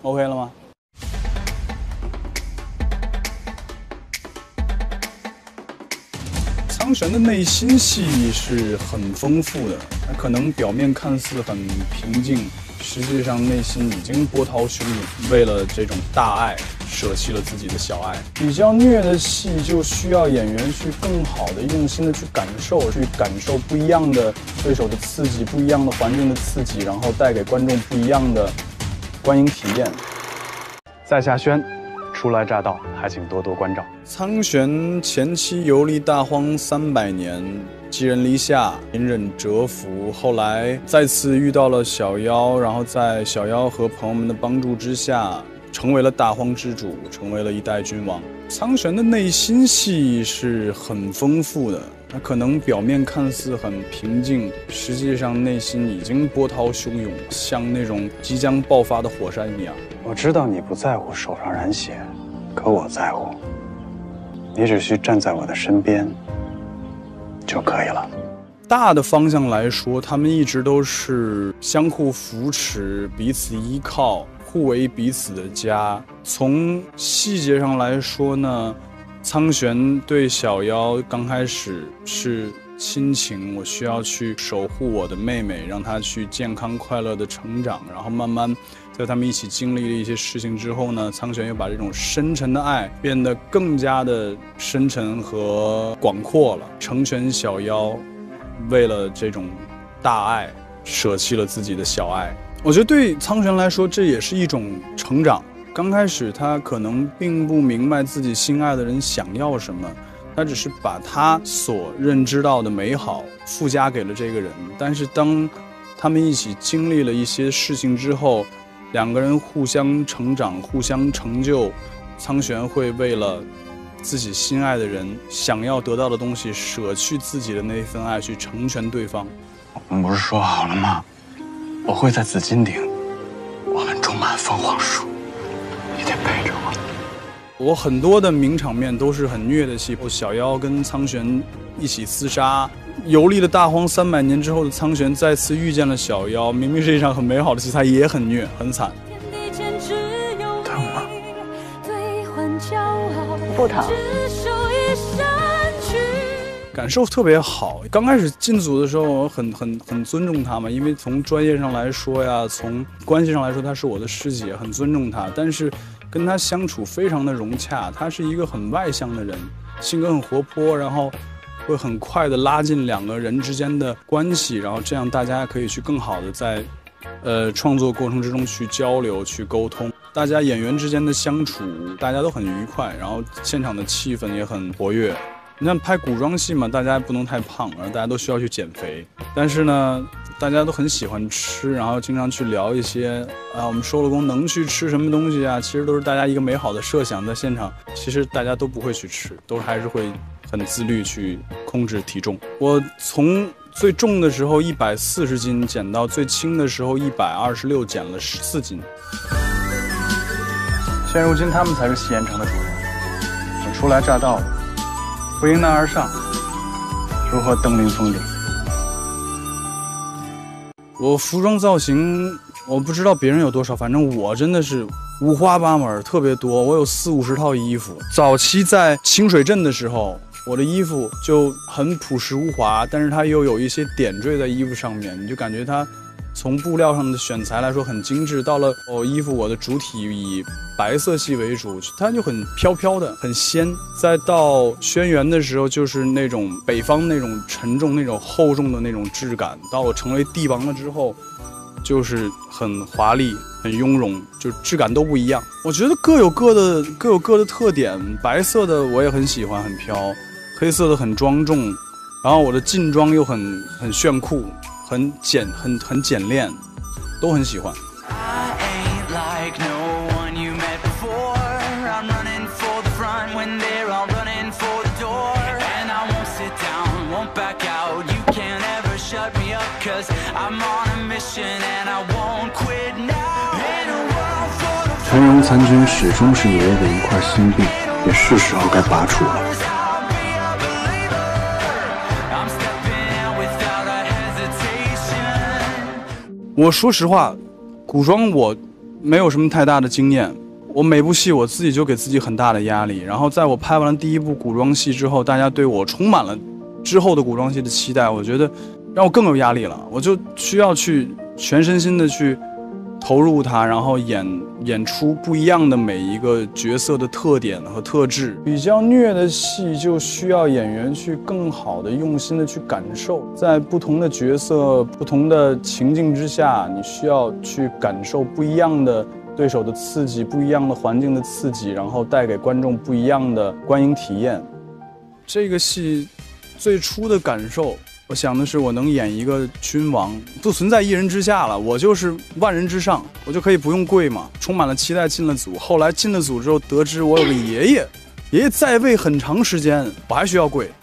OK 了吗？苍玄的内心戏是很丰富的，他可能表面看似很平静，实际上内心已经波涛汹涌。为了这种大爱，舍弃了自己的小爱。比较虐的戏就需要演员去更好的、用心的去感受不一样的对手的刺激，不一样的环境的刺激，然后带给观众不一样的观影体验。在下轩，初来乍到，还请多多关照。苍玄前期游历大荒300年，寄人篱下，隐忍蛰伏，后来再次遇到了小妖，然后在小妖和朋友们的帮助之下，成为了大荒之主，成为了一代君王。苍玄的内心戏是很丰富的，他可能表面看似很平静，实际上内心已经波涛汹涌，像那种即将爆发的火山一样。 我知道你不在乎手上染血，可我在乎。你只需站在我的身边就可以了。 大的方向来说，他们一直都是相互扶持、彼此依靠、互为彼此的家。从细节上来说呢，苍玄对小妖刚开始是亲情，我需要去守护我的妹妹，让她去健康快乐的成长，然后慢慢在他们一起经历了一些事情之后呢，苍玄又把这种深沉的爱变得更加的深沉和广阔了。成全小妖，为了这种大爱，舍弃了自己的小爱。我觉得对苍玄来说，这也是一种成长。刚开始他可能并不明白自己心爱的人想要什么，他只是把他所认知到的美好附加给了这个人。但是当他们一起经历了一些事情之后，两个人互相成长，互相成就，苍玄会为了自己心爱的人想要得到的东西，舍去自己的那份爱去成全对方。 我们不是说好了吗？我会在紫金顶，我们种满凤凰树，你得陪着我。 我很多的名场面都是很虐的戏，小妖跟苍玄一起厮杀，游历了大荒300年之后的苍玄再次遇见了小妖，明明是一场很美好的戏，他也很虐很惨。 疼吗？ 不疼。 感受特别好。刚开始进组的时候，我很尊重他嘛，因为从专业上来说呀，从关系上来说，他是我的师姐，很尊重他。但是跟他相处非常的融洽，他是一个很外向的人，性格很活泼，然后会很快的拉近两个人之间的关系，然后这样大家可以去更好的在创作过程之中去交流、去沟通。大家演员之间的相处，大家都很愉快，然后现场的气氛也很活跃。你看拍古装戏嘛，大家不能太胖，然后大家都需要去减肥。但是呢，大家都很喜欢吃，然后经常去聊一些我们收了工能去吃什么东西啊？其实都是大家一个美好的设想，在现场其实大家都不会去吃，都还是会很自律去控制体重。我从最重的时候140斤减到最轻的时候126，减了14斤。 现如今他们才是西岩城的主人，我初来乍到的，不迎难而上，如何登临峰顶？ 我服装造型，我不知道别人有多少，反正我真的是五花八门，特别多。我有40-50套衣服。早期在清水镇的时候，我的衣服就很朴实无华，但是它又有一些点缀在衣服上面，你就感觉它从布料上的选材来说很精致。到了衣服，我的主体以白色系为主，它就很飘飘的，很仙。再到轩辕的时候，就是那种北方那种沉重、那种厚重的那种质感。到我成为帝王了之后，就是很华丽、很雍容，就质感都不一样。我觉得各有各的特点。白色的我也很喜欢，很飘；黑色的很庄重，然后我的劲装又很炫酷。很简练，都很喜欢。 陈荣参军始终是你握的一块心病，也是时候该拔除了。 我说实话，古装我没有什么太大的经验，我每部戏我自己就给自己很大的压力。然后在我拍完了第一部古装戏之后，大家对我充满了之后的古装戏的期待，我觉得让我更有压力了。我就需要去全身心的去投入它，然后演出不一样的每一个角色的特点和特质。比较虐的戏就需要演员去更好的用心的去感受，在不同的角色、不同的情境之下，你需要去感受不一样的对手的刺激，不一样的环境的刺激，然后带给观众不一样的观影体验。这个戏最初的感受，我想的是我能演一个君王，不存在一人之下了，我就是万人之上，我就可以不用跪嘛。充满了期待进了组，后来进了组之后得知我有个爷爷在位很长时间，我还需要跪。